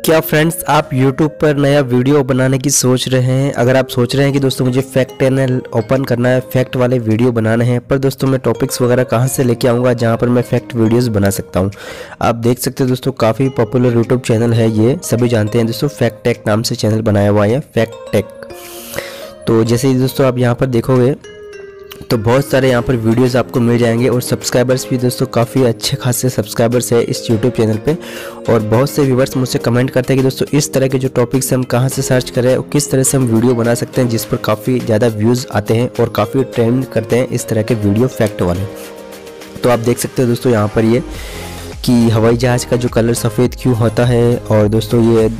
क्या फ्रेंड्स आप YouTube पर नया वीडियो बनाने की सोच रहे हैं। अगर आप सोच रहे हैं कि दोस्तों मुझे फैक्ट चैनल ओपन करना है, फैक्ट वाले वीडियो बनाने हैं, पर दोस्तों मैं टॉपिक्स वगैरह कहां से लेके आऊंगा जहां पर मैं फैक्ट वीडियोस बना सकता हूं। आप देख सकते हैं दोस्तों काफ़ी पॉपुलर YouTube चैनल है, ये सभी जानते हैं दोस्तों, फैक्ट टेक नाम से चैनल बनाया हुआ है फैक्ट टेक। तो जैसे ही दोस्तों आप यहाँ पर देखोगे तो बहुत सारे यहाँ पर वीडियोस आपको मिल जाएंगे और सब्सक्राइबर्स भी दोस्तों काफ़ी अच्छे खासे सब्सक्राइबर्स है इस यूट्यूब चैनल पे। और बहुत से व्यूवर्स मुझसे कमेंट करते हैं कि दोस्तों इस तरह के जो टॉपिक्स हम कहाँ से सर्च करें और किस तरह से हम वीडियो बना सकते हैं जिस पर काफ़ी ज़्यादा व्यूज़ आते हैं और काफ़ी ट्रेंड करते हैं इस तरह के वीडियो फैक्ट वाले। तो आप देख सकते हैं दोस्तों यहाँ पर ये कि हवाई जहाज़ का जो कलर सफ़ेद क्यों होता है, और दोस्तों ये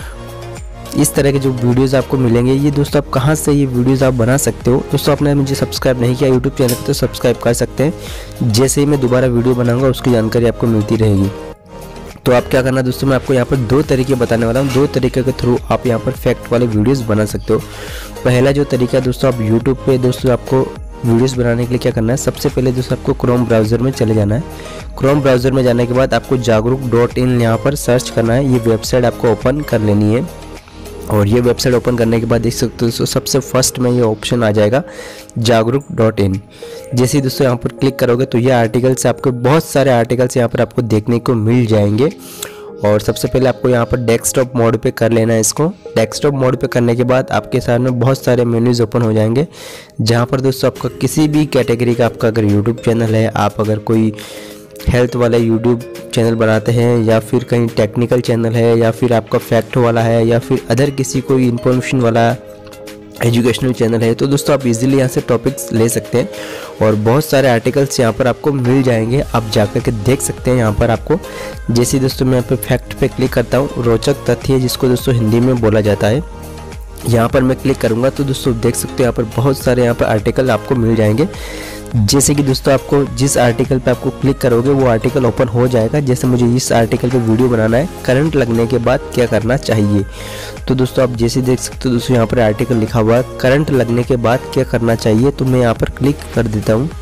इस तरह के जो वीडियोस आपको मिलेंगे, ये दोस्तों आप कहां से ये वीडियोस आप बना सकते हो। दोस्तों आपने मुझे सब्सक्राइब नहीं किया यूट्यूब चैनल पे तो सब्सक्राइब कर सकते हैं, जैसे ही मैं दोबारा वीडियो बनाऊंगा उसकी जानकारी आपको मिलती रहेगी। तो आप क्या करना दोस्तों, मैं आपको यहाँ पर दो तरीके बताने वाला हूँ, दो तरीके के थ्रू आप यहाँ पर फैक्ट वाले वीडियोज़ बना सकते हो। पहला जो तरीका है दोस्तों, आप यूट्यूब पर दोस्तों आपको वीडियोस बनाने के लिए क्या करना है, सबसे पहले दोस्तों आपको क्रोम ब्राउज़र में चले जाना है। क्रोम ब्राउज़र में जाने के बाद आपको जागरूक.in यहाँ पर सर्च करना है, ये वेबसाइट आपको ओपन कर लेनी है। और ये वेबसाइट ओपन करने के बाद देख सकते हो दोस्तों सबसे फर्स्ट में ये ऑप्शन आ जाएगा जागरूक.in। जैसे ही दोस्तों यहाँ पर क्लिक करोगे तो ये आर्टिकल्स, आपको बहुत सारे आर्टिकल्स यहाँ पर आपको देखने को मिल जाएंगे। और सबसे पहले आपको यहाँ पर डेस्कटॉप मोड पे कर लेना है इसको। डेस्कटॉप मोड पे करने के बाद आपके सामने बहुत सारे मेन्यूज़ ओपन हो जाएंगे, जहाँ पर दोस्तों आपका किसी भी कैटेगरी का आपका अगर यूट्यूब चैनल है, आप अगर कोई हेल्थ वाला यूट्यूब चैनल बनाते हैं या फिर कहीं टेक्निकल चैनल है या फिर आपका फैक्ट वाला है या फिर अदर किसी कोई इन्फॉर्मेशन वाला एजुकेशनल चैनल है, तो दोस्तों आप इजीली यहाँ से टॉपिक्स ले सकते हैं और बहुत सारे आर्टिकल्स यहाँ पर आपको मिल जाएंगे। आप जाकर के देख सकते हैं यहाँ पर आपको। जैसे दोस्तों मैं यहाँ पे फैक्ट पे क्लिक करता हूँ, रोचक तथ्य जिसको दोस्तों हिंदी में बोला जाता है, यहाँ पर मैं क्लिक करूँगा तो दोस्तों देख सकते हो यहाँ पर बहुत सारे यहाँ पर आर्टिकल आपको मिल जाएंगे। जैसे कि दोस्तों आपको जिस आर्टिकल पे आपको क्लिक करोगे वो आर्टिकल ओपन हो जाएगा। जैसे मुझे इस आर्टिकल पे वीडियो बनाना है, करंट लगने के बाद क्या करना चाहिए, तो दोस्तों आप जैसे देख सकते हो दोस्तों यहाँ पर आर्टिकल लिखा हुआ है करंट लगने के बाद क्या करना चाहिए, तो मैं यहाँ पर क्लिक कर देता हूँ।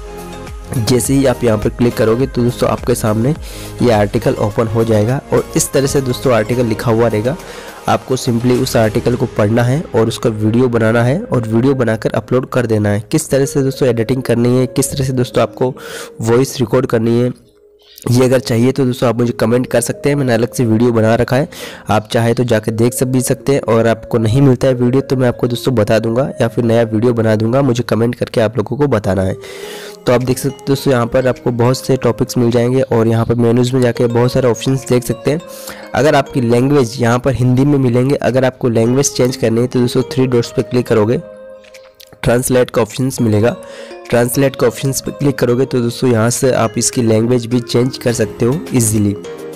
जैसे ही आप यहाँ पर क्लिक करोगे तो दोस्तों आपके सामने ये आर्टिकल ओपन हो जाएगा और इस तरह से दोस्तों आर्टिकल लिखा हुआ रहेगा। आपको सिंपली उस आर्टिकल को पढ़ना है और उसका वीडियो बनाना है और वीडियो बनाकर अपलोड कर देना है। किस तरह से दोस्तों एडिटिंग करनी है, किस तरह से दोस्तों आपको वॉइस रिकॉर्ड करनी है, ये अगर चाहिए तो दोस्तों आप मुझे कमेंट कर सकते हैं। मैंने अलग से वीडियो बना रखा है, आप चाहे तो जाकर देख भी सकते हैं। और आपको नहीं मिलता है वीडियो तो मैं आपको दोस्तों बता दूंगा या फिर नया वीडियो बना दूंगा, मुझे कमेंट करके आप लोगों को बताना है। तो आप देख सकते हैं दोस्तों यहाँ पर आपको बहुत से टॉपिक्स मिल जाएंगे और यहाँ पर मेन्यूज़ में जाके बहुत सारे ऑप्शंस देख सकते हैं। अगर आपकी लैंग्वेज यहाँ पर हिंदी में मिलेंगे, अगर आपको लैंग्वेज चेंज करनी है तो दोस्तों 3 डॉट्स पे क्लिक करोगे, ट्रांसलेट का ऑप्शंस मिलेगा। ट्रांसलेट का ऑप्शंस पे क्लिक करोगे तो दोस्तों यहाँ से आप इसकी लैंग्वेज भी चेंज कर सकते हो इजीली।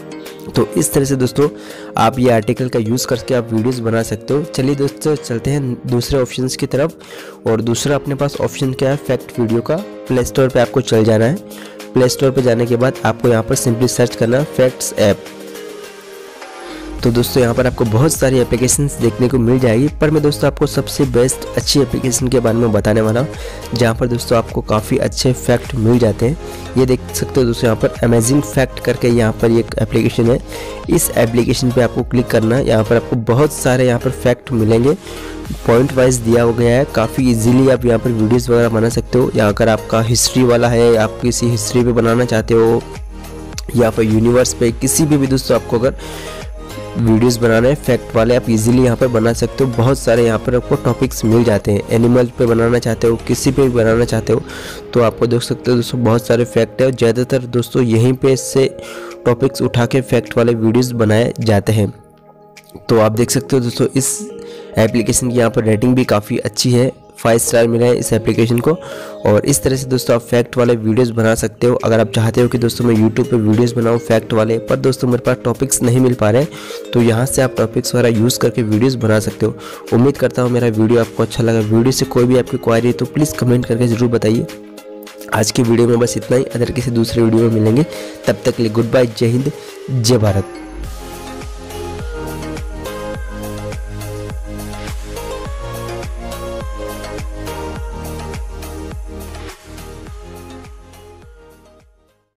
तो इस तरह से दोस्तों आप ये आर्टिकल का यूज़ करके आप वीडियोस बना सकते हो। चलिए दोस्तों चलते हैं दूसरे ऑप्शंस की तरफ। और दूसरा अपने पास ऑप्शन क्या है, फैक्ट वीडियो का। प्ले स्टोर पे आपको चल जाना है। प्ले स्टोर पे जाने के बाद आपको यहाँ पर सिंपली सर्च करना है फैक्ट्स ऐप। तो दोस्तों यहाँ पर आपको बहुत सारी एप्लीकेशंस देखने को मिल जाएगी, पर मैं दोस्तों आपको सबसे बेस्ट अच्छी एप्लीकेशन के बारे में बताने वाला हूँ, जहाँ पर दोस्तों आपको काफ़ी अच्छे फैक्ट मिल जाते हैं। ये देख सकते हो दोस्तों यहाँ पर अमेजिंग फैक्ट करके यहाँ पर एक एप्लीकेशन है। इस एप्लीकेशन पे आपको क्लिक करना है। यहाँ पर आपको बहुत सारे यहाँ पर फैक्ट मिलेंगे, पॉइंट वाइज दिया हो गया है। काफ़ी इजीली आप यहाँ पर वीडियोज़ वगैरह बना सकते हो। यहाँ अगर आपका हिस्ट्री वाला है, आप किसी हिस्ट्री पे बनाना चाहते हो या फिर यूनिवर्स पे, किसी भी दोस्तों आपको अगर वीडियोस बनाने हैं फैक्ट वाले, आप इजीली यहाँ पर बना सकते हो। बहुत सारे यहाँ पर आपको टॉपिक्स मिल जाते हैं। एनिमल पे बनाना चाहते हो, किसी पे भी बनाना चाहते हो तो आपको देख सकते हो दोस्तों बहुत सारे फैक्ट है और ज़्यादातर दोस्तों यहीं पे से टॉपिक्स उठा के फैक्ट वाले वीडियोस बनाए जाते हैं। तो आप देख सकते हो दोस्तों इस एप्लीकेशन की यहाँ पर रेटिंग भी काफ़ी अच्छी है, 5 स्टार मिला है इस एप्लीकेशन को। और इस तरह से दोस्तों आप फैक्ट वाले वीडियोस बना सकते हो। अगर आप चाहते हो कि दोस्तों मैं यूट्यूब पे वीडियोस बनाऊं फैक्ट वाले, पर दोस्तों मेरे पास टॉपिक्स नहीं मिल पा रहे, तो यहाँ से आप टॉपिक्स वगैरह यूज़ करके वीडियोस बना सकते हो। उम्मीद करता हूँ मेरा वीडियो आपको अच्छा लगा। वीडियो से कोई भी आपकी क्वारी है तो प्लीज़ कमेंट करके ज़रूर बताइए। आज की वीडियो में बस इतना ही, अदर किसी दूसरे वीडियो में मिलेंगे। तब तक के लिए गुड बाय, जय हिंद, जय भारत।